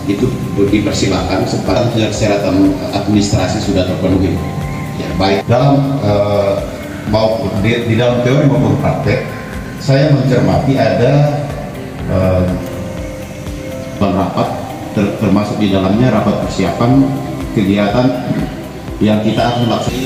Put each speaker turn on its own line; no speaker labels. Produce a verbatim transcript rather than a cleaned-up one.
itu dipersilakan sepanjang persyaratan administrasi sudah terpenuhi. Ya, baik dalam uh, mau di, di dalam teori maupun praktek, saya mencermati ada uh, rapat ter, termasuk di dalamnya rapat persiapan kegiatan yang kita akan laksanakan.